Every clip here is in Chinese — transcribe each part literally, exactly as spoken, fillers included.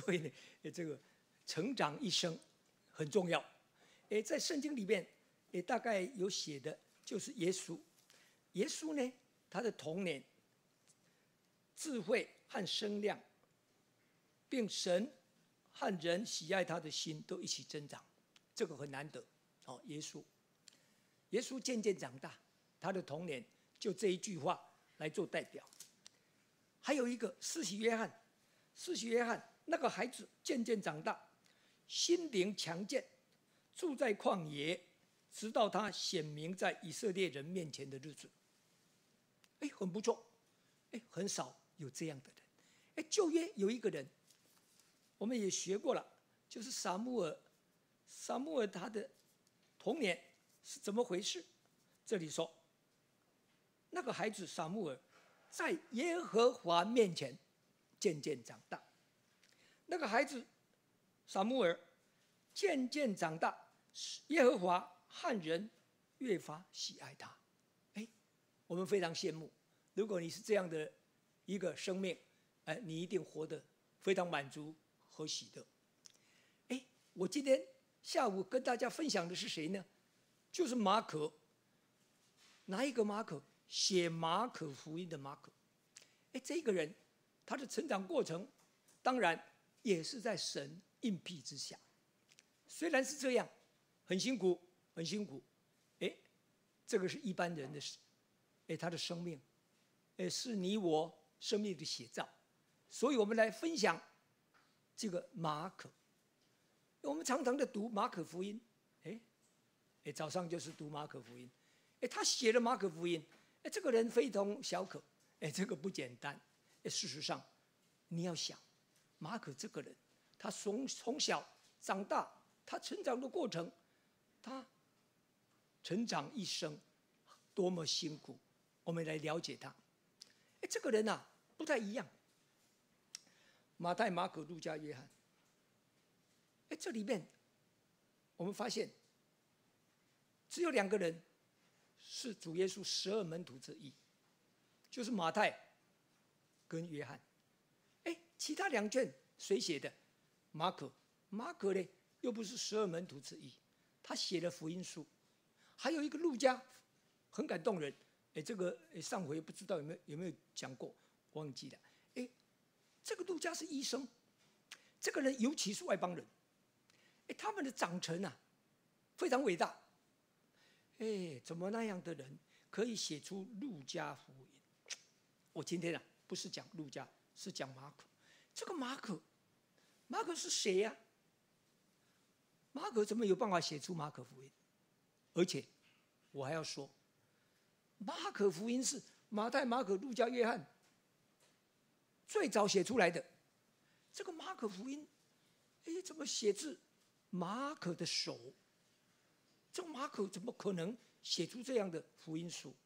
所以呢，这个成长一生很重要。诶，在圣经里面，诶，大概有写的就是耶稣。耶稣呢，他的童年、智慧和声量，并神和人喜爱他的心都一起增长，这个很难得。哦，耶稣，耶稣渐渐长大，他的童年就这一句话来做代表。还有一个施洗约翰，施洗约翰那个孩子渐渐长大，心灵强健，住在旷野，直到他显明在以色列人面前的日子。哎，很不错，哎，很少有这样的人。哎，旧约有一个人，我们也学过了，就是撒母耳。撒母耳他的童年是怎么回事？这里说，那个孩子撒母耳在耶和华面前渐渐长大。那个孩子撒母耳渐渐长大，耶和华和人越发喜爱他。哎，我们非常羡慕，如果你是这样的一个生命，哎，你一定活得非常满足和喜乐。哎，我今天下午跟大家分享的是谁呢？就是马可。哪一个马可？写马可福音的马可。哎，这个人他的成长过程，当然也是在神应辟之下。虽然是这样，很辛苦，很辛苦。哎，这个是一般人的事。哎，他的生命，哎，是你我生命的写照。所以我们来分享这个马可。我们常常的读马可福音，哎，哎，早上就是读马可福音。哎，他写了马可福音，哎，这个人非同小可，哎，这个不简单。哎，事实上，你要想，马可这个人，他从从小长大，他成长的过程，他成长一生多么辛苦，我们来了解他。哎，这个人啊，不太一样。马太、马可、路加、约翰，哎，这里面我们发现，只有两个人是主耶稣十二门徒之一，就是马太跟约翰。哎，其他两卷谁写的？马可。马可呢，又不是十二门徒之一，他写了福音书。还有一个路加，很感动人。哎，这个上回不知道有没有有没有讲过，忘记了。哎，这个路加是医生，这个人尤其是外邦人。哎，他们的长成啊，非常伟大。哎，怎么那样的人可以写出路加福音？我今天啊，不是讲路加，是讲马可。这个马可，马可是谁呀、啊？马可怎么有办法写出马可福音？而且我还要说，马可福音是马太、马可、路加、约翰最早写出来的。这个马可福音，哎，怎么写字？马可的手，这个马可怎么可能写出这样的福音书？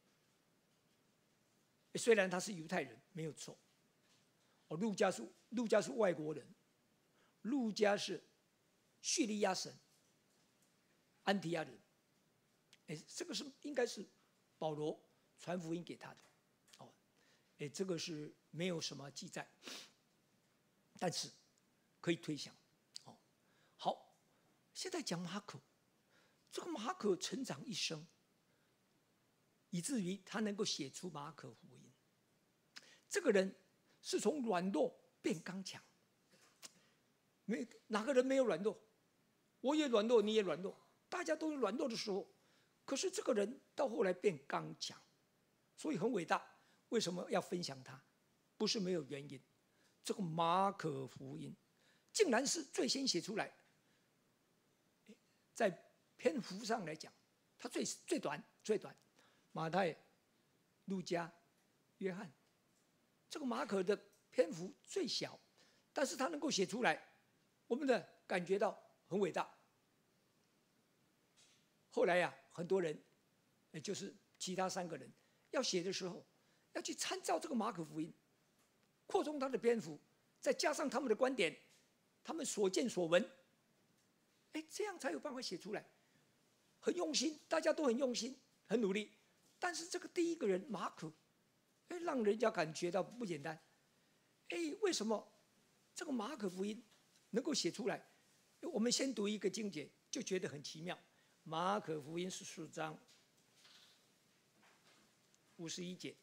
虽然他是犹太人，没有错。哦，路加是路加是外国人，路加是叙利亚省安提亚人。哎，这个是应该是保罗传福音给他的。哦，哎，这个是没有什么记载，但是可以推想。哦，好，现在讲马可，这个马可成长一生，以至于他能够写出马可福音。这个人是从软弱变刚强，没哪个人没有软弱？我也软弱，你也软弱，大家都有软弱的时候。可是这个人到后来变刚强，所以很伟大。为什么要分享他？不是没有原因。这个马可福音竟然是最先写出来，在篇幅上来讲，它最最短最短。马太、路加、约翰，这个马可的篇幅最小，但是他能够写出来，我们的感觉到很伟大。后来呀、啊，很多人，也就是其他三个人要写的时候，要去参照这个马可福音，扩充它的篇幅，再加上他们的观点，他们所见所闻，哎，这样才有办法写出来。很用心，大家都很用心，很努力。但是这个第一个人马可，哎，让人家感觉到不简单。哎，为什么这个马可福音能够写出来，我们先读一个经节，就觉得很奇妙。马可福音十四章五十一节，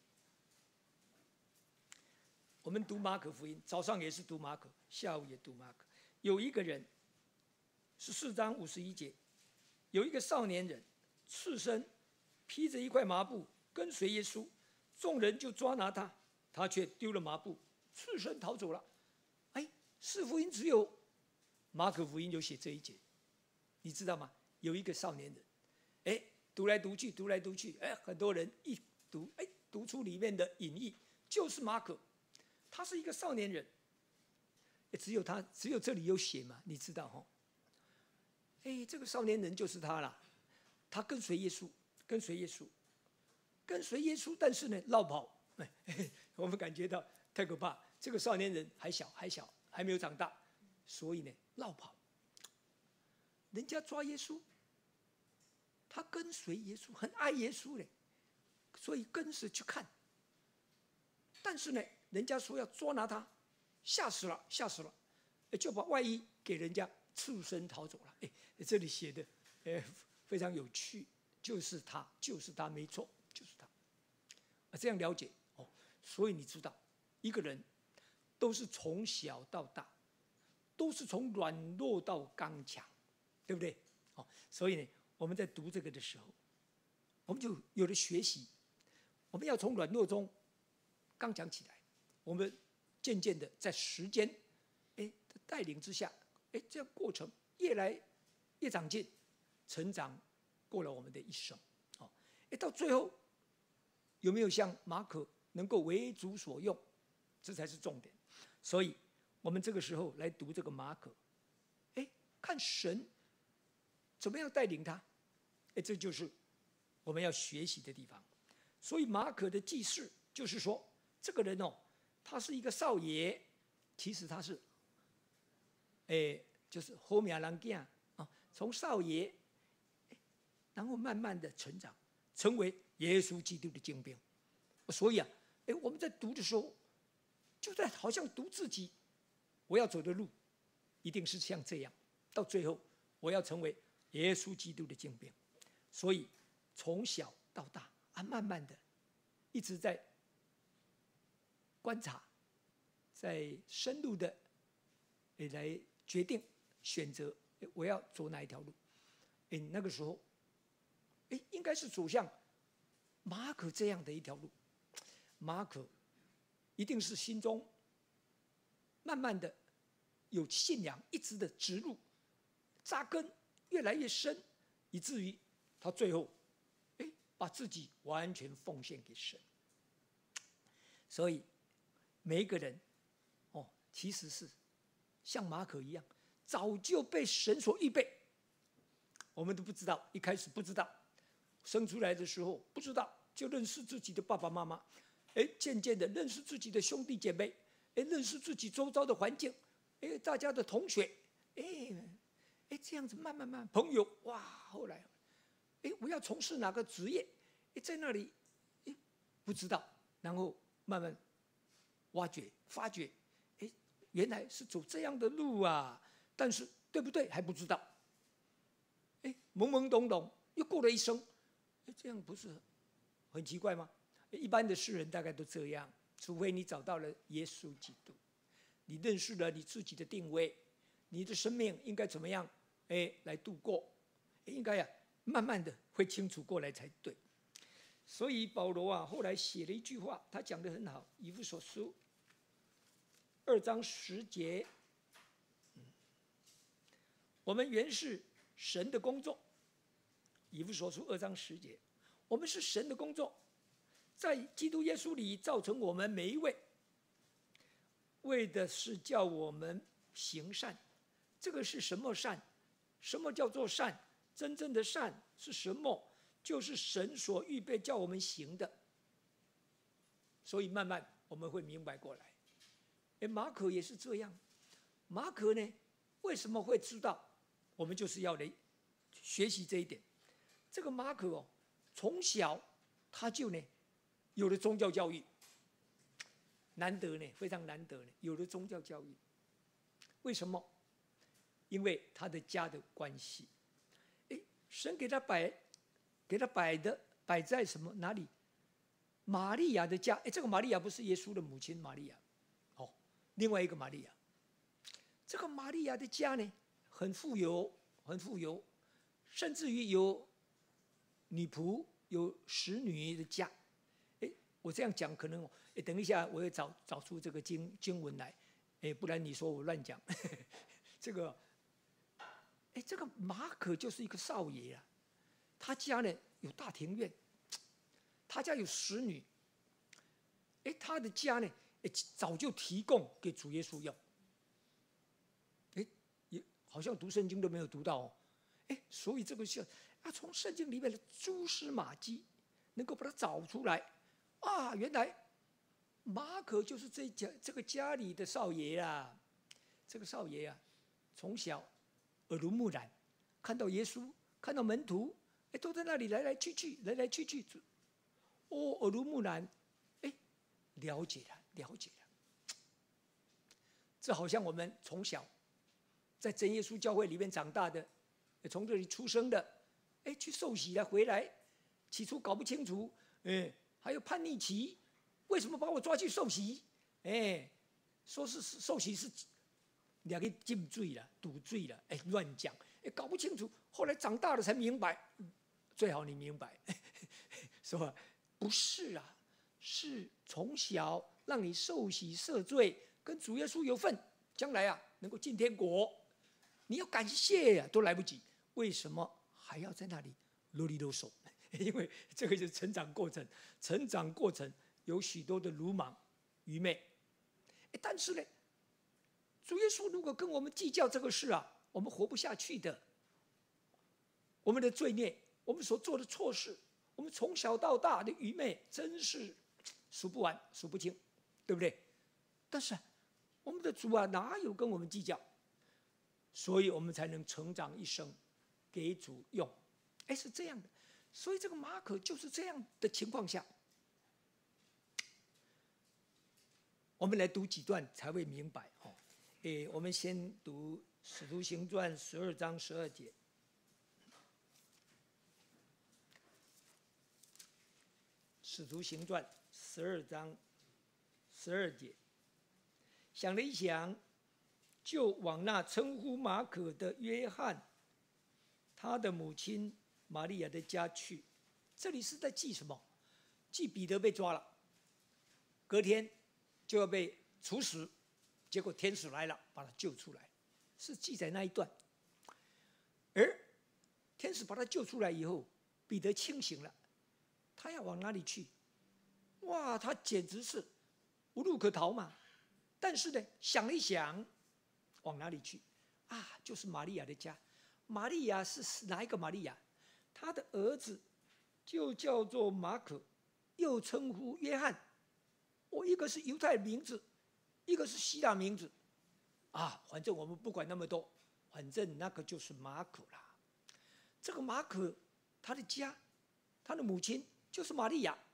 我们读马可福音，早上也是读马可，下午也读马可。有一个人，十四章五十一节，有一个少年人，赤身披着一块麻布，跟随耶稣，众人就抓拿他，他却丢了麻布，赤身逃走了。哎，四福音只有马可福音有写这一节，你知道吗？有一个少年人，哎，读来读去，读来读去，哎，很多人一读，哎，读出里面的隐意，就是马可，他是一个少年人，只有他，只有这里有写嘛，你知道哈？哎，这个少年人就是他了，他跟随耶稣，跟随耶稣，跟随耶稣，但是呢，落跑，哎，我们感觉到太可怕。这个少年人还小，还小，还没有长大，所以呢，落跑。人家抓耶稣，他跟随耶稣，很爱耶稣嘞，所以跟着去看。但是呢，人家说要捉拿他，吓死了，吓死了，就把外衣给人家，赤身逃走了。哎，这里写的，哎，非常有趣，就是他，就是他，没错，就是他。啊，这样了解哦，所以你知道，一个人都是从小到大，都是从软弱到刚强。对不对？哦，所以呢，我们在读这个的时候，我们就有了学习。我们要从软弱中刚强起来。我们渐渐的在时间哎的带领之下，哎，这样过程越来越长进，成长过了我们的一生。哦，哎，到最后有没有像马可能够为主所用？这才是重点。所以我们这个时候来读这个马可，哎，看神怎么样带领他？哎，这就是我们要学习的地方。所以马可的记事就是说，这个人哦，他是一个少爷，其实他是，哎，就是后面人囝啊，从少爷，然后慢慢的成长，成为耶稣基督的精兵。所以啊，哎，我们在读的时候，就在好像读自己，我要走的路，一定是像这样，到最后我要成为耶稣基督的精兵。所以从小到大啊，慢慢的一直在观察，在深入的来决定选择我要走哪一条路。哎，那个时候，哎，应该是走向马可这样的一条路。马可一定是心中慢慢的有信仰，一直的植入、扎根，越来越深，以至于他最后，哎，把自己完全奉献给神。所以每一个人，哦，其实是像马可一样，早就被神所预备。我们都不知道，一开始不知道，生出来的时候不知道，就认识自己的爸爸妈妈，哎，渐渐的认识自己的兄弟姐妹，哎，认识自己周遭的环境，哎，大家的同学，哎，哎，这样子慢慢慢，朋友，哇，后来，哎，我要从事哪个职业？哎，在那里，哎，不知道，然后慢慢挖掘、发掘，哎，原来是走这样的路啊！但是对不对还不知道，哎，懵懵懂懂，又过了一生，哎，这样不是很奇怪吗？一般的世人大概都这样，除非你找到了耶稣基督，你认识了你自己的定位，你的生命应该怎么样，哎，来度过，应该呀、啊，慢慢的会清楚过来才对。所以保罗啊，后来写了一句话，他讲得很好，《以弗所书》二章十节，嗯，我们原是神的工作，《以弗所书》二章十节，我们是神的工作，在基督耶稣里造成我们每一位，为的是叫我们行善。这个是什么善？什么叫做善？真正的善是什么？就是神所预备叫我们行的。所以慢慢我们会明白过来。哎，马可也是这样。马可呢，为什么会知道？我们就是要来学习这一点。这个马可哦，从小他就呢有了宗教教育，难得呢，非常难得呢，有了宗教教育。 为什么？因为他的家的关系。哎，神给他摆，给他摆的摆在什么哪里？玛利亚的家。哎，这个玛利亚不是耶稣的母亲玛利亚，哦，另外一个玛利亚。这个玛利亚的家呢，很富有，很富有，甚至于有女仆、有使女的家。哎，我这样讲可能，哎，等一下我会找找出这个经经文来，哎，不然你说我乱讲。这个。哎，这个马可就是一个少爷啊，他家呢有大庭院，他家有使女，哎，他的家呢，哎，早就提供给主耶稣用，哎，也好像读圣经都没有读到哦，哎，所以这个是啊，从圣经里面的蛛丝马迹，能够把它找出来，啊，原来马可就是这家这个家里的少爷啊，这个少爷啊，从小。耳濡目染，看到耶稣，看到门徒，哎，都在那里来来去去，来来去去，哦，耳濡目染，哎，了解了，了解了。这好像我们从小在真耶稣教会里面长大的，从这里出生的，哎，去受洗了回来，起初搞不清楚，哎，还有叛逆期，为什么把我抓去受洗？哎，说是受洗是。两个进罪了，赌罪了，哎，乱讲，哎，搞不清楚。后来长大了才明白，最好你明白，是吧？不是啊，是从小让你受洗赦罪，跟主耶稣有份，将来啊能够进天国。你要感谢呀、啊，都来不及。为什么还要在那里啰里啰嗦？因为这个就是成长过程，成长过程有许多的鲁莽、愚昧。但是呢？主耶稣如果跟我们计较这个事啊，我们活不下去的。我们的罪孽，我们所做的错事，我们从小到大的愚昧，真是数不完、数不清，对不对？但是我们的主啊，哪有跟我们计较？所以我们才能成长一生，给主用。哎，是这样的。所以这个马可就是这样的情况下，我们来读几段才会明白哦。诶，我们先读《使徒行传》十二章十二节，《使徒行传》十二章十二节，想了一想，就往那称呼马可的约翰，他的母亲玛利亚的家去。这里是在记什么？记彼得被抓了，隔天就要被处死。结果天使来了，把他救出来，是记载那一段。而天使把他救出来以后，彼得清醒了，他要往哪里去？哇，他简直是无路可逃嘛。但是呢，想了一想，往哪里去？啊，就是玛利亚的家。玛利亚是哪一个玛利亚？他的儿子就叫做马可，又称呼约翰。我、哦、一个是犹太名字。一个是希腊名字，啊，反正我们不管那么多，反正那个就是马可啦。这个马可，他的家，他的母亲就是玛利亚，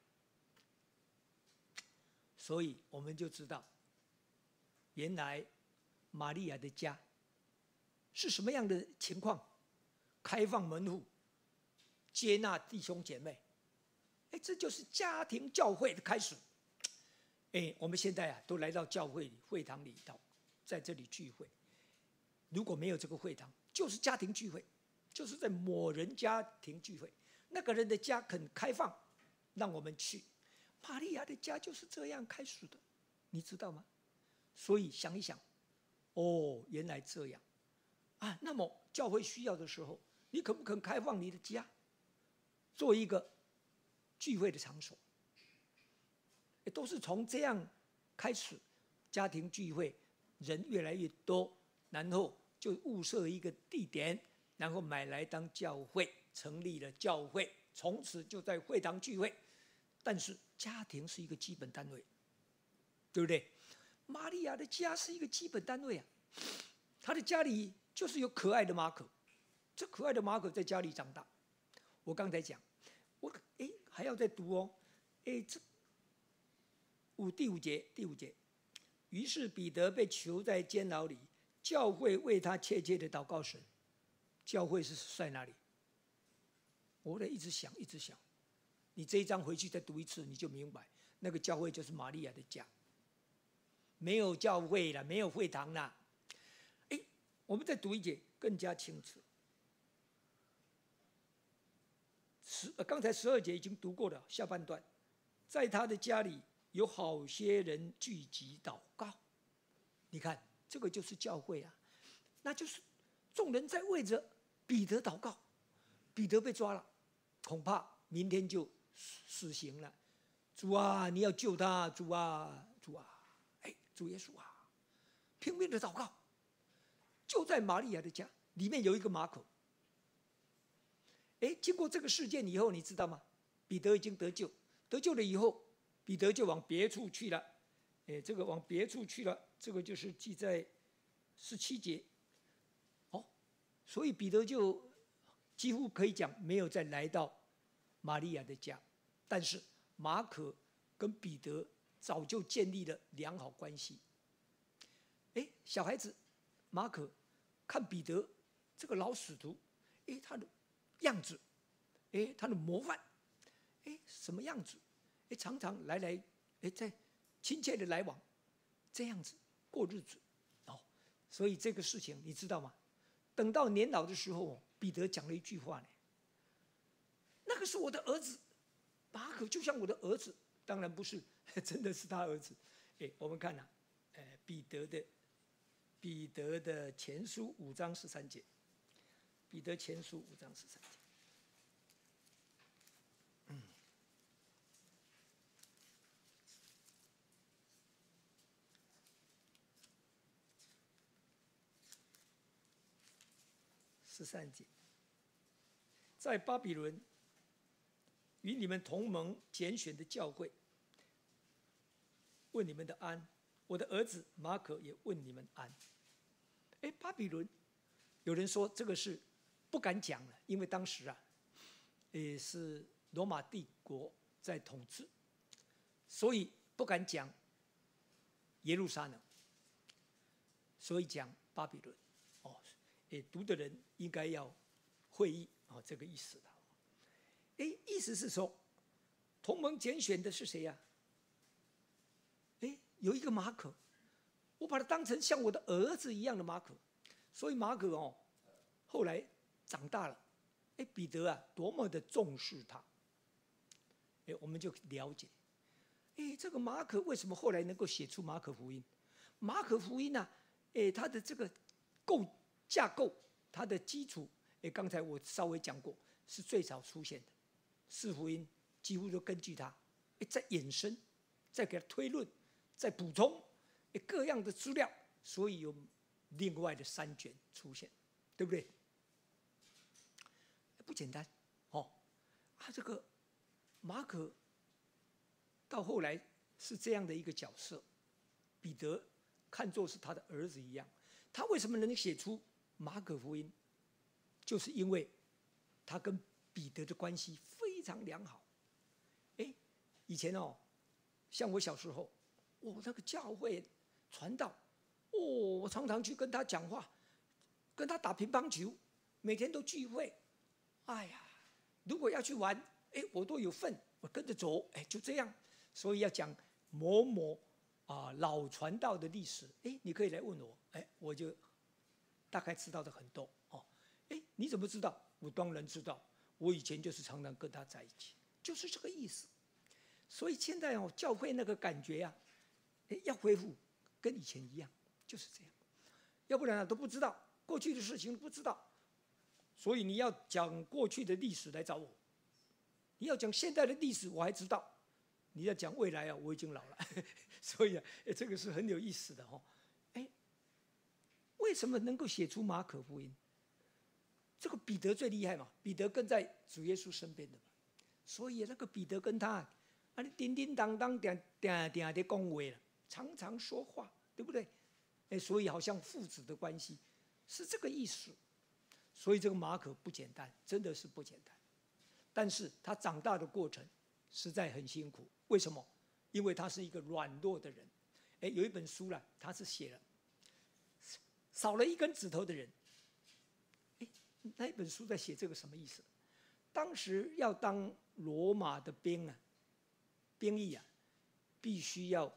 所以我们就知道，原来玛利亚的家是什么样的情况？开放门户，接纳弟兄姐妹，哎，这就是家庭教会的开始。哎，我们现在啊，都来到教会里会堂里头，在这里聚会。如果没有这个会堂，就是家庭聚会，就是在某人家庭聚会。那个人的家肯开放，让我们去。玛利亚的家就是这样开始的，你知道吗？所以想一想，哦，原来这样啊。那么教会需要的时候，你肯不肯开放你的家，做一个聚会的场所？都是从这样开始，家庭聚会人越来越多，然后就物色一个地点，然后买来当教会，成立了教会，从此就在会堂聚会。但是家庭是一个基本单位，对不对？玛利亚的家是一个基本单位啊，她的家里就是有可爱的马可，这可爱的马可在家里长大。我刚才讲，我哎还要再读哦，哎这。五第五节，第五节，于是彼得被囚在监牢里， 教会为他切切的祷告神。教会是在哪里？我得一直想，一直想。你这一章回去再读一次，你就明白，那个教会就是玛利亚的家。没有教会了，没有会堂了。哎，我们再读一节，更加清楚。十刚才十二节已经读过了，下半段，在他的家里有好些人聚集祷告。你看，这个就是教会啊，那就是众人在为着彼得祷告。彼得被抓了，恐怕明天就死刑了。主啊，你要救他！主啊，主啊！哎，主耶稣啊，拼命的祷告。就在玛利亚的家里面有一个马可。哎，经过这个事件以后，你知道吗？彼得已经得救，得救了以后，彼得就往别处去了。哎，这个往别处去了，这个就是记在十七节。哦，所以彼得就几乎可以讲没有再来到玛利亚的家，但是马可跟彼得早就建立了良好关系。哎，小孩子马可看彼得这个老使徒，哎，他的样子，哎，他的模范，哎，什么样子？哎，常常来来，哎，在亲切的来往，这样子过日子，哦，所以这个事情你知道吗？等到年老的时候，彼得讲了一句话呢，那个是我的儿子，马可就像我的儿子，当然不是，真的是他儿子。哎，我们看啊，呃，彼得的彼得的前书五章十三节，彼得前书五章十三节。嗯，十三节，在巴比伦与你们同盟拣选的教会，问你们的安。我的儿子马可也问你们安。哎，巴比伦，有人说这个是不敢讲了，因为当时啊，也是罗马帝国在统治，所以不敢讲耶路撒冷，所以讲巴比伦。哦，也读的人应该要会意哦，这个意思的。哎，意思是说，同盟拣选的是谁呀、啊？哎，有一个马可，我把他当成像我的儿子一样的马可，所以马可哦，后来长大了，哎，彼得啊，多么的重视他，哎，我们就了解，哎，这个马可为什么后来能够写出马可福音？马可福音呢、啊，哎，它的这个构架构，它的基础，哎，刚才我稍微讲过，是最早出现的，四福音几乎都根据它，哎，再衍生，再给它推论。再补充各样的资料，所以有另外的三卷出现，对不对？不简单哦。啊，这个马可到后来是这样的一个角色，彼得看作是他的儿子一样。他为什么能写出马可福音？就是因为他跟彼得的关系非常良好。哎，以前哦，像我小时候。哦，那个教会传道，哦，我常常去跟他讲话，跟他打乒乓球，每天都聚会。哎呀，如果要去玩，哎，我都有份，我跟着走，哎，就这样。所以要讲某某啊老传道的历史，哎，你可以来问我，哎，我就大概知道的很多哦。哎，你怎么知道？我当然知道，我以前就是常常跟他在一起，就是这个意思。所以现在哦，教会那个感觉呀、啊。要恢复跟以前一样，就是这样，要不然、啊、都不知道过去的事情不知道，所以你要讲过去的历史来找我，你要讲现代的历史我还知道，你要讲未来啊，我已经老了，所以啊，这个是很有意思的哈、哦。哎，为什么能够写出马可福音？这个彼得最厉害嘛，彼得跟在主耶稣身边的嘛，所以那个彼得跟他啊，叮叮当当，点点点的恭维了。常常说话，对不对？哎，所以好像父子的关系是这个意思。所以这个马可不简单，真的是不简单。但是他长大的过程实在很辛苦。为什么？因为他是一个软弱的人。哎，有一本书啦，他是写了少了一根指头的人。哎，那一本书在写这个什么意思？当时要当罗马的兵啊，兵役啊，必须要，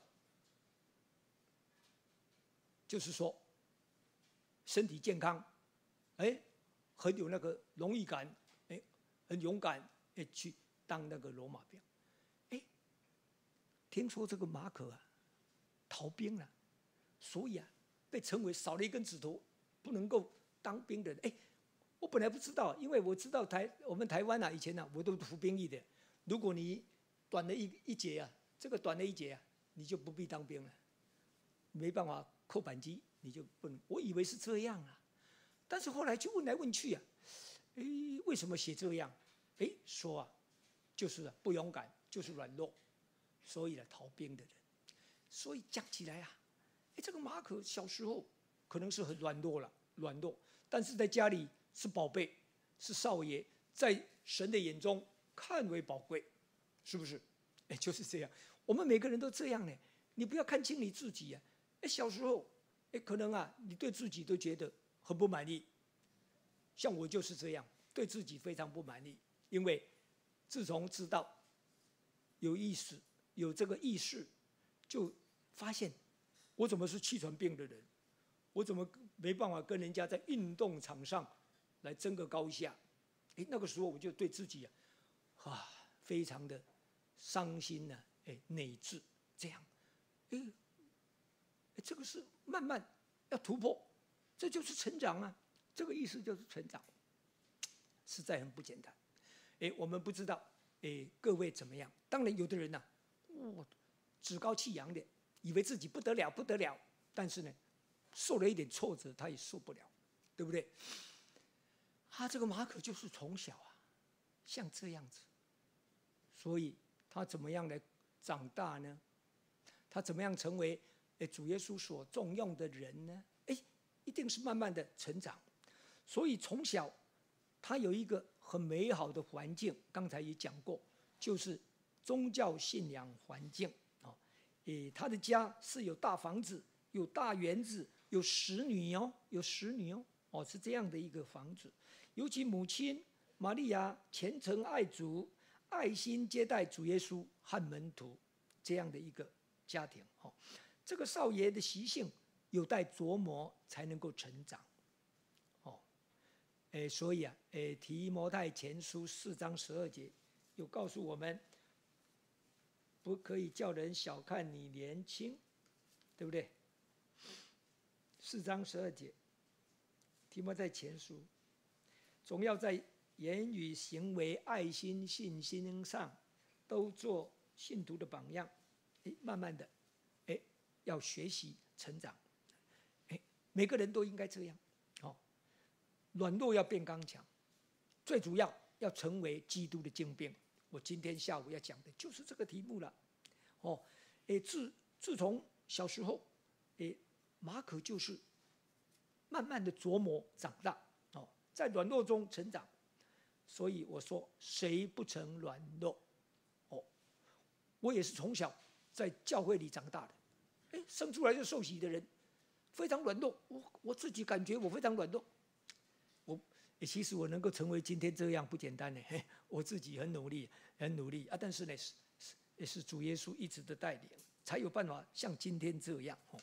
就是说，身体健康，哎，很有那个荣誉感，哎，很勇敢，哎，去当那个罗马兵。哎，听说这个马可啊，逃兵了，所以啊，被称为少了一根指头，不能够当兵的人。哎，我本来不知道，因为我知道台我们台湾啊，以前啊，我都服兵役的。如果你短了一一节啊，这个短了一节啊，你就不必当兵了，没办法扣扳机，你就不能。我以为是这样啊，但是后来就问来问去啊，哎，为什么写这样？哎，说啊，就是啊不勇敢，就是软弱，所以呢逃兵的人。所以讲起来啊，哎，这个马可小时候可能是很软弱了，软弱，但是在家里是宝贝，是少爷，在神的眼中看为宝贵，是不是？哎，就是这样。我们每个人都这样呢。你不要看轻你自己啊。哎，小时候，哎，可能啊，你对自己都觉得很不满意。像我就是这样，对自己非常不满意，因为自从知道有意识、有这个意识，就发现我怎么是气喘病的人，我怎么没办法跟人家在运动场上来争个高下？哎，那个时候我就对自己啊，啊，非常的伤心呢、啊，哎，内置这样，哎，这个是慢慢要突破，这就是成长啊，这个意思就是成长，实在很不简单。哎，我们不知道，哎，各位怎么样？当然，有的人呐、啊，哦，趾高气扬的，以为自己不得了不得了，但是呢，受了一点挫折，他也受不了，对不对？他这个马可就是从小啊，像这样子，所以他怎么样来长大呢？他怎么样成为主耶稣所重用的人呢？哎，一定是慢慢的成长。所以从小他有一个很美好的环境，刚才也讲过，就是宗教信仰环境啊。诶，他的家是有大房子、有大园子、有使女哦，有使女哦，哦是这样的一个房子。尤其母亲玛利亚虔诚爱主，爱心接待主耶稣和门徒，这样的一个家庭哦。这个少爷的习性有待琢磨才能够成长，哦，诶，所以啊，诶，提摩太前书四章十二节有告诉我们，不可以叫人小看你年轻，对不对？四章十二节，提摩太前书，总要在言语、行为、爱心、信心上，都做信徒的榜样。诶，慢慢的，诶，要学习成长。诶，每个人都应该这样。哦，软弱要变刚强，最主要要成为基督的精兵。我今天下午要讲的就是这个题目了。哦，诶，自自从小时候，诶，马可就是慢慢的琢磨长大，哦，在软弱中成长。所以我说，谁不曾软弱？哦，我也是从小在教会里长大的，哎，生出来就受洗的人，非常软弱。我我自己感觉我非常软弱。我其实我能够成为今天这样不简单呢，我自己很努力，很努力啊。但是呢，是是是主耶稣一直的带领，才有办法像今天这样。哦，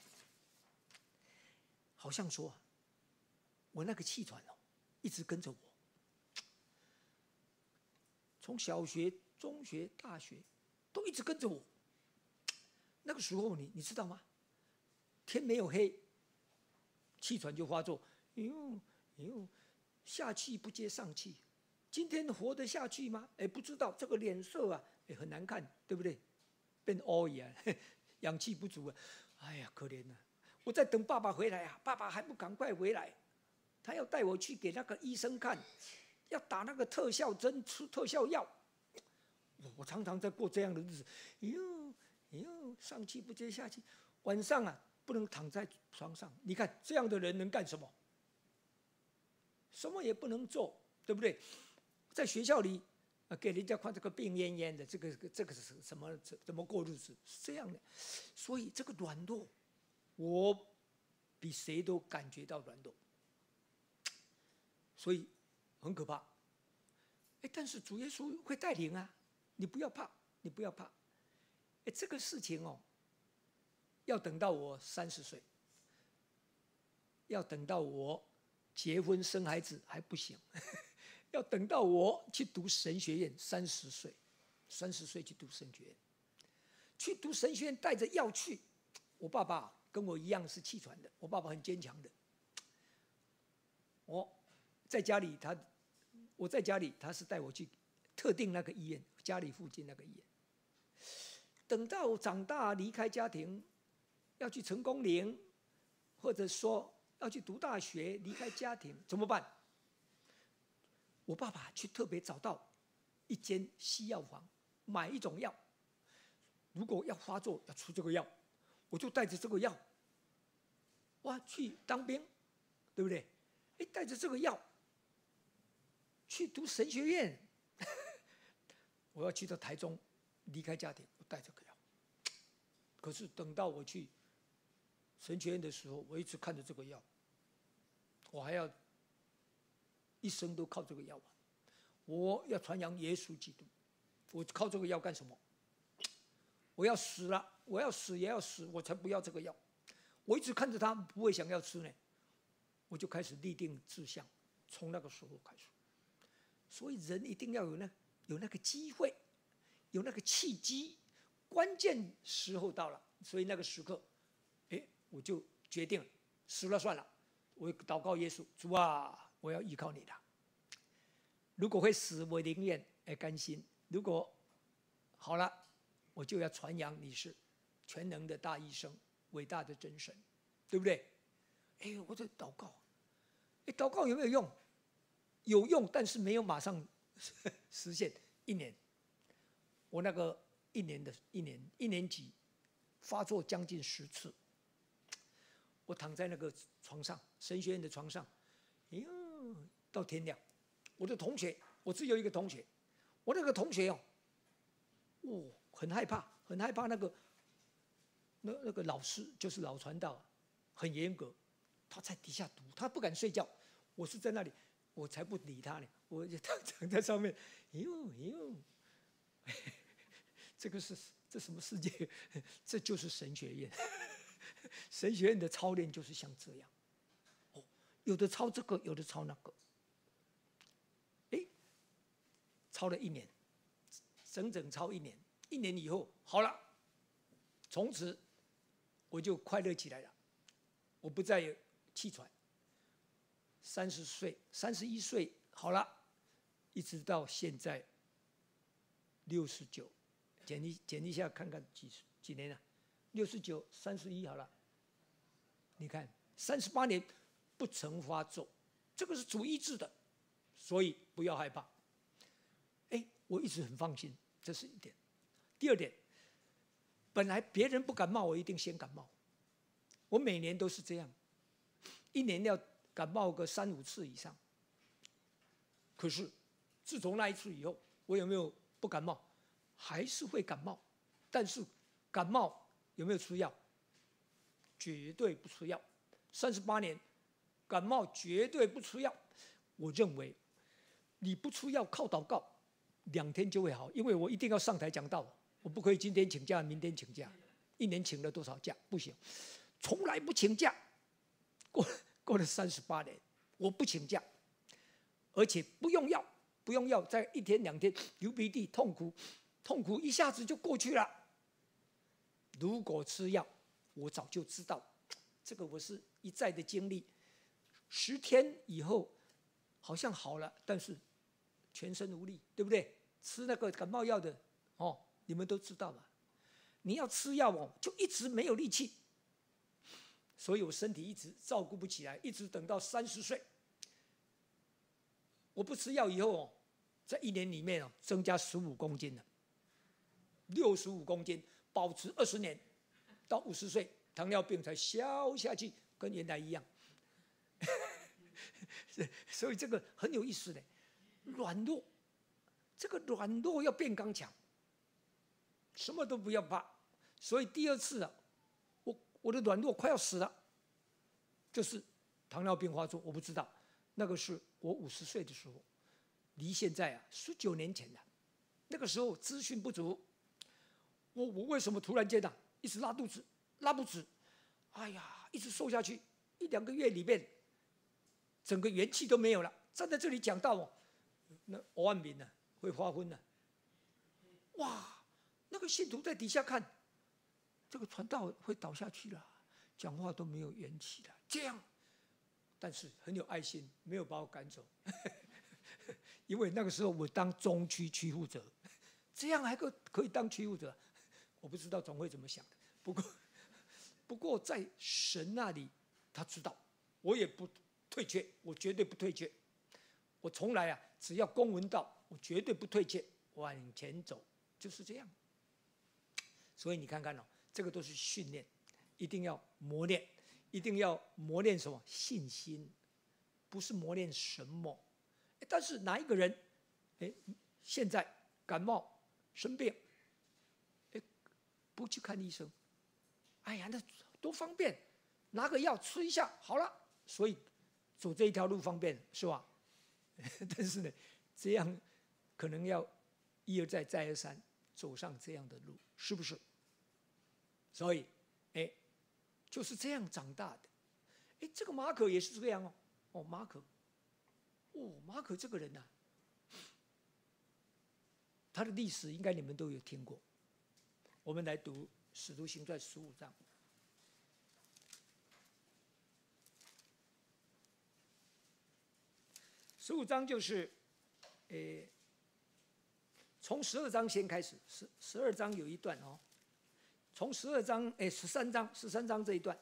好像说，我那个气喘哦，一直跟着我。从小学、中学、大学，都一直跟着我。那个时候你你知道吗？天没有黑，气喘就发作。哎呦哎呦，下气不接上气，今天活得下去吗？哎，不知道。这个脸色啊，哎很难看，对不对？变凹眼，氧气不足啊。哎呀，可怜啊！我在等爸爸回来啊，爸爸还不赶快回来，他要带我去给那个医生看。要打那个特效针、吃特效药，我常常在过这样的日子。哟哟，上气不接下气，晚上啊不能躺在床上。你看这样的人能干什么？什么也不能做，对不对？在学校里，呃、给人家看这个病恹恹的，这个这个是什么？怎么过日子？是这样的。所以这个软弱，我比谁都感觉到软弱，所以很可怕。哎，但是主耶稣会带领啊，你不要怕，你不要怕。哎，这个事情哦，要等到我三十岁，要等到我结婚生孩子还不行，要等到我去读神学院，三十岁，三十岁去读神学院，去读神学院带着药去。我爸爸跟我一样是气喘的，我爸爸很坚强的。我在家里他。我在家里，他是带我去特定那个医院，家里附近那个医院。等到长大离开家庭，要去成功岭，或者说要去读大学，离开家庭怎么办？我爸爸去特别找到一间西药房，买一种药，如果要发作要出这个药，我就带着这个药，哇，去当兵，对不对？哎，带着这个药。去读神学院，我要去到台中，离开家庭，我带这个药。可是等到我去神学院的时候，我一直看着这个药，我还要一生都靠这个药啊！我要传扬耶稣基督，我靠这个药干什么？我要死了，我要死也要死，我才不要这个药。我一直看着他，不会想要吃呢，我就开始立定志向，从那个时候开始。所以人一定要有那有那个机会，有那个契机，关键时候到了，所以那个时刻，哎，我就决定死了算了。我祷告耶稣，主啊，我要依靠你的。如果会死，我宁愿哎甘心；如果好了，我就要传扬你是全能的大医生，伟大的真神，对不对？哎，我在祷告，哎，祷告有没有用？有用，但是没有马上实现。一年，我那个一年的一年一年级发作将近十次。我躺在那个床上，神学院的床上，哎呦，到天亮。我的同学，我只有一个同学，我那个同学哦，哦，很害怕，很害怕那个那那个老师，就是老传道，很严格，他在底下读，他不敢睡觉，我是在那里。我才不理他呢，我就躺在上面，哟哟，这个是这什么世界？这就是神学院，神学院的操练就是像这样。哦，有的操这个，有的操那个。哎，操了一年，整整操一年。一年以后，好了，从此我就快乐起来了，我不再有气喘。三十岁、三十一岁好了，一直到现在六十九，减一减一下看看几几年了、啊？六十九、三十一好了，你看三十八年不曾发作，这个是主医治的，所以不要害怕。哎，我一直很放心，这是一点。第二点，本来别人不感冒，我一定先感冒，我每年都是这样，一年要感冒个三五次以上。可是自从那一次以后，我有没有不感冒？还是会感冒，但是感冒有没有吃药？绝对不吃药。三十八年感冒绝对不吃药。我认为你不吃药靠祷告，两天就会好，因为我一定要上台讲道，我不可以今天请假明天请假，一年请了多少假？不行，从来不请假。过过了三十八年，我不请假，而且不用药，不用药，在一天两天流鼻涕痛苦，痛苦一下子就过去了。如果吃药，我早就知道，这个我是一再的经历。十天以后好像好了，但是全身无力，对不对？吃那个感冒药的哦，你们都知道嘛。你要吃药哦，就一直没有力气。所以我身体一直照顾不起来，一直等到三十岁，我不吃药以后哦，在一年里面哦，增加十五公斤了，六十五公斤，保持二十年，到五十岁，糖尿病才消下去，跟原来一样。所以这个很有意思的，软弱，这个软弱要变刚强，什么都不要怕。所以第二次啊，我我的软弱快要死了， 就是糖尿病发作，我不知道，那个是我五十岁的时候，离现在啊十九年前了。那个时候资讯不足，我我为什么突然间啊一直拉肚子，拉不止，哎呀，一直瘦下去，一两个月里面，整个元气都没有了。站在这里讲到哦，那欧万民呢会发昏了，哇，那个信徒在底下看，这个传道会倒下去了，讲话都没有元气了，这样，但是很有爱心，没有把我赶走。因为那个时候我当中区区负责，这样还可可以当区负责，我不知道总会怎么想的。不过，不过在神那里，他知道，我也不退却，我绝对不退却。我从来啊，只要公文到，我绝对不退却，往前走，就是这样。所以你看看哦，这个都是训练，一定要磨练，一定要磨练什么？信心，不是磨练什么。但是哪一个人，哎，现在感冒生病，哎，不去看医生，哎呀，那多方便，拿个药吃一下好了。所以走这一条路方便是吧？但是呢，这样可能要一而再再而三走上这样的路，是不是？所以，哎，就是这样长大的。哎，这个马可也是这样哦。哦，马可。哦，马可这个人啊，他的历史应该你们都有听过。我们来读《使徒行传》十五章。十五章就是，诶，从十二章先开始，十十二章有一段哦，从十二章诶十三章十三章这一段，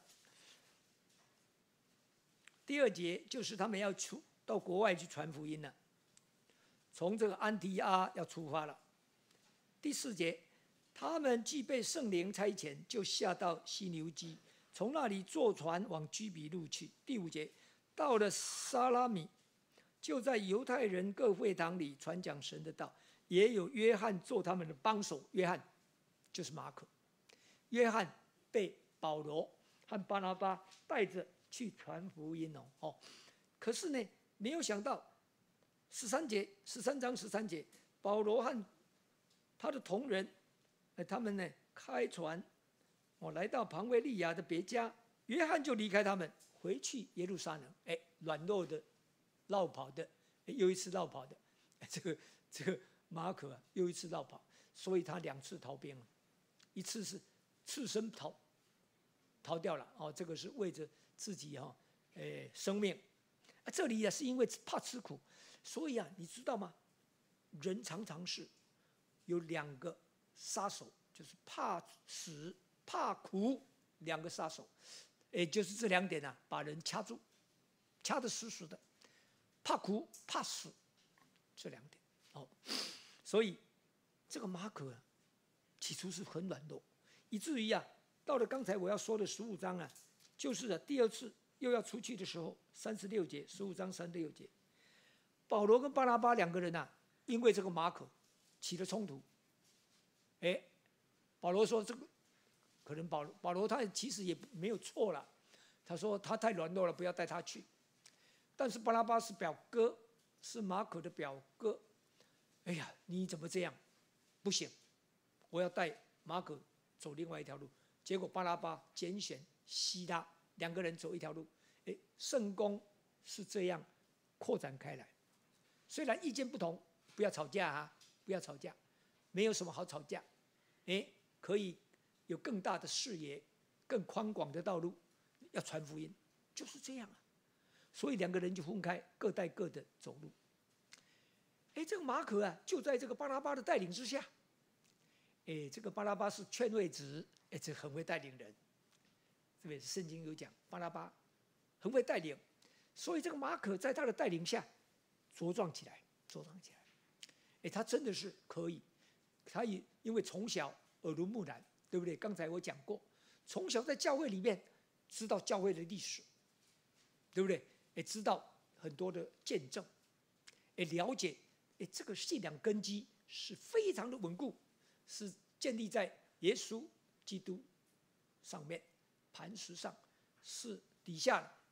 第二节就是他们要出到国外去传福音了。从这个安提阿要出发了。第四节，他们既被圣灵差遣，就下到西牛基，从那里坐船往居比路去。第五节，到了撒拉米，就在犹太人各会堂里传讲神的道，也有约翰做他们的帮手。约翰就是马可。约翰被保罗和巴拿巴带着去传福音哦。哦，可是呢，没有想到。十三节，十三章十三节，保罗和他的同人，他们呢开船，我来到庞威利亚的别家，约翰就离开他们，回去耶路撒冷。哎，软弱的，绕跑的，又一次绕跑的，这个这个马可啊，又一次绕跑，所以他两次逃兵了，一次是赤身逃逃掉了，哦，这个是为着自己哈、哦，哎，生命。啊，这里也是因为怕吃苦。所以啊，你知道吗？人常常是有两个杀手，就是怕死、怕苦两个杀手，也就是这两点啊，把人掐住，掐得死死的。怕苦、怕死，这两点哦。所以这个马可啊，起初是很软弱，以至于啊，到了刚才我要说的十五章啊，就是啊第二次又要出去的时候，三十六节，十五章三十六节。保罗跟巴拿巴两个人啊，因为这个马可起了冲突。哎，保罗说这个可能保罗保罗他其实也没有错了，他说他太软弱了，不要带他去。但是巴拿巴是表哥，是马可的表哥。哎呀，你怎么这样？不行，我要带马可走另外一条路。结果巴拿巴拣选希拉，两个人走一条路。哎，圣工是这样扩展开来。虽然意见不同，不要吵架啊！不要吵架，没有什么好吵架。哎，可以有更大的视野、更宽广的道路，要传福音，就是这样啊。所以两个人就分开，各带各的走路。哎，这个马可啊，就在这个巴拿巴的带领之下。哎，这个巴拿巴是劝慰子，哎，这很会带领人。这边圣经有讲，巴拿巴很会带领，所以这个马可在他的带领下。茁壮起来，茁壮起来，哎，他真的是可以，他也因为从小耳濡目染，对不对？刚才我讲过，从小在教会里面知道教会的历史，对不对？哎，知道很多的见证，哎，了解，哎，这个信仰根基是非常的稳固，是建立在耶稣基督上面磐石上，是底下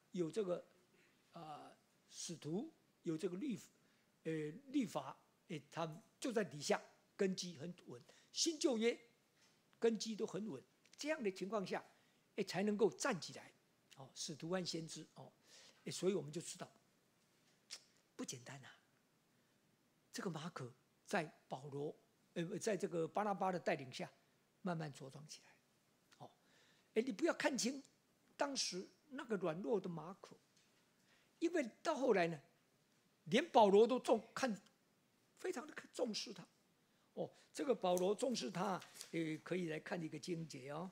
有这个啊、呃、使徒，有这个律呃律法，哎，他就在底下根基很稳，新旧约根基都很稳，这样的情况下，哎，才能够站起来。哦，使徒和先知哦，哎，所以我们就知道不简单啊。这个马可在保罗，呃，在这个巴拿巴的带领下，慢慢茁壮起来。哦，哎，你不要看清当时那个软弱的马可，因为到后来呢，连保罗都重看，非常的重视他。哦，这个保罗重视他，也可以来看一个经节哦，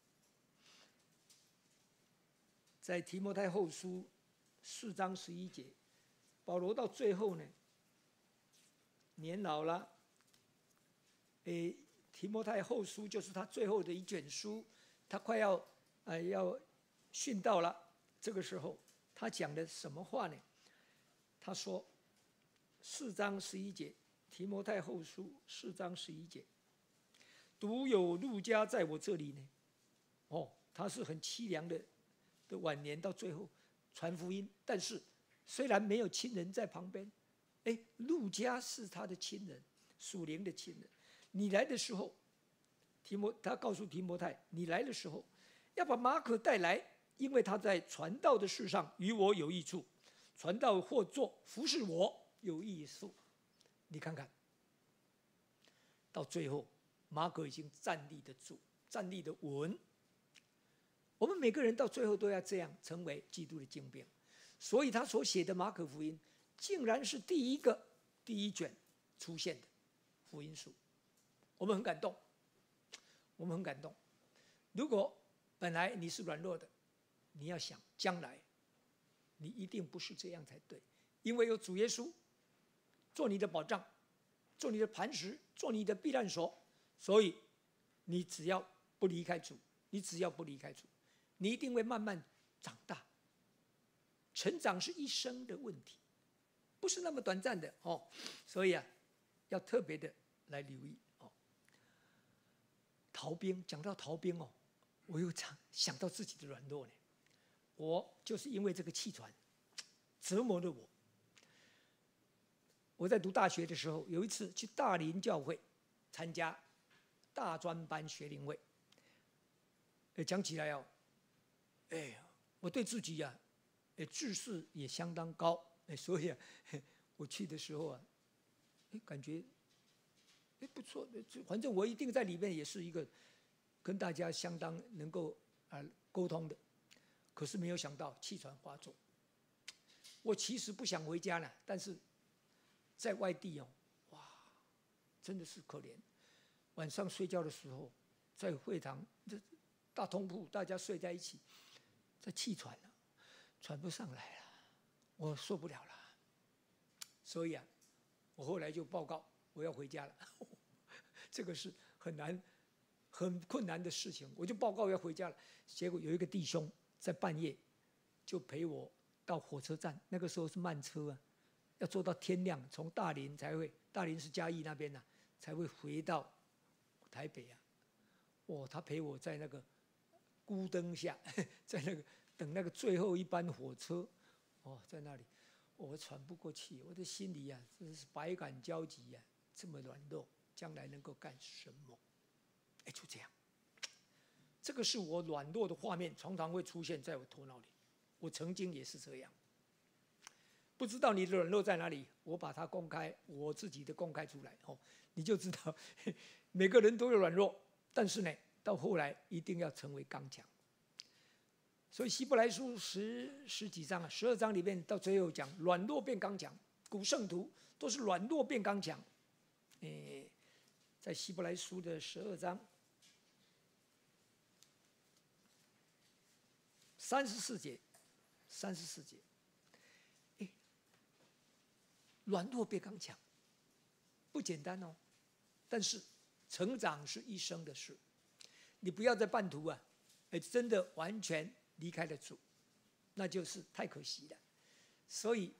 在提摩太后书四章十一节，保罗到最后呢，年老了，诶，提摩太后书就是他最后的一卷书，他快要呃要殉道了。这个时候，他讲的什么话呢？他说，四章十一节，提摩太后书四章十一节，独有路加在我这里呢。哦，他是很凄凉的的晚年，到最后传福音，但是虽然没有亲人在旁边，哎，路加是他的亲人，属灵的亲人。你来的时候，提摩他告诉提摩太，你来的时候要把马可带来，因为他在传道的事上与我有益处，传道或做服侍我有益处。你看看，到最后马可已经站立得住，站立得稳。我们每个人到最后都要这样成为基督的精兵，所以他所写的马可福音竟然是第一个第一卷出现的福音书，我们很感动，我们很感动。如果本来你是软弱的，你要想将来你一定不是这样才对，因为有主耶稣做你的保障，做你的磐石，做你的避难所，所以你只要不离开主，你只要不离开主，你一定会慢慢长大。成长是一生的问题，不是那么短暂的哦。所以啊，要特别的来留意哦。逃兵，讲到逃兵哦，我又想到自己的软弱呢。我就是因为这个气喘折磨了我。我在读大学的时候，有一次去大林教会参加大专班学龄会，讲起来哦，哎，我对自己呀、啊，志士也相当高，所以啊，我去的时候啊，感觉哎不错，反正我一定在里面也是一个跟大家相当能够啊沟通的。可是没有想到气喘发作，我其实不想回家了，但是在外地哦，哇，真的是可怜。晚上睡觉的时候，在会堂这大通铺，大家睡在一起，在气喘了，喘不上来了，我受不了了。所以啊，我后来就报告我要回家了，这个是很难、很困难的事情，我就报告要回家了。结果有一个弟兄在半夜就陪我到火车站，那个时候是慢车啊，要坐到天亮，从大林才会，大林是嘉义那边啊，才会回到台北啊。哦，他陪我在那个孤灯下，在那个等那个最后一班火车，哦，在那里，我喘不过气，我的心里啊，真是百感交集啊，这么软弱，将来能够干什么？哎，就这样，这个是我软弱的画面，常常会出现在我头脑里。我曾经也是这样，不知道你的软弱在哪里，我把它公开，我自己的公开出来哦，你就知道每个人都有软弱，但是呢，到后来一定要成为刚强。所以希伯来书十十几章啊，十二章里面到最后讲软弱变刚强，古圣徒都是软弱变刚强。诶，在希伯来书的十二章三十四节，三十四节，诶，软弱变刚强，不简单哦。但是成长是一生的事，你不要在半途啊，哎，真的完全离开了主，那就是太可惜了。所以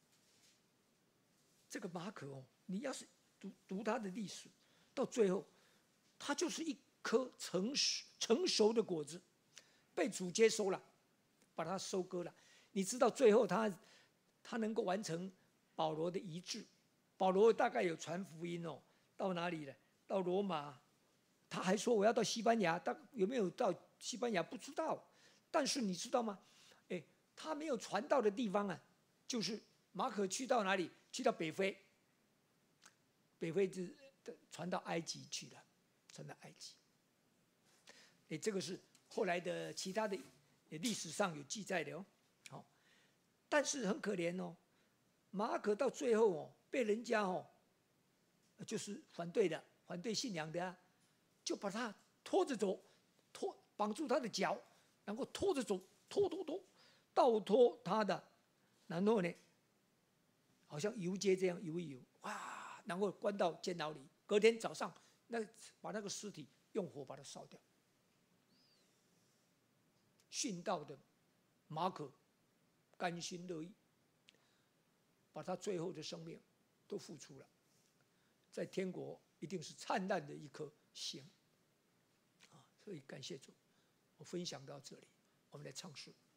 这个马可哦，你要是读读他的历史，到最后，他就是一颗成熟成熟的果子，被主接收了，把它收割了。 你知道最后他他能够完成保罗的遗志。保罗大概有传福音哦，到哪里了？到罗马，他还说我要到西班牙，但有没有到西班牙不知道。但是你知道吗？哎，他没有传到的地方啊，就是马可去到哪里？去到北非，北非就传到埃及去了，传到埃及。哎，这个是后来的其他的历史上有记载的哦。好，但是很可怜哦，马可到最后哦，被人家哦，就是反对的，反对信仰的啊，就把他拖着走，拖绑住他的脚，然后拖着走，拖拖拖，倒拖他的，然后呢，好像游街这样游一游，哇，然后关到监牢里。隔天早上，那把那个尸体用火把它烧掉。殉道的马可甘心乐意，把他最后的生命都付出了，在天国一定是灿烂的一颗星啊！所以感谢主，我分享到这里，我们来唱诗。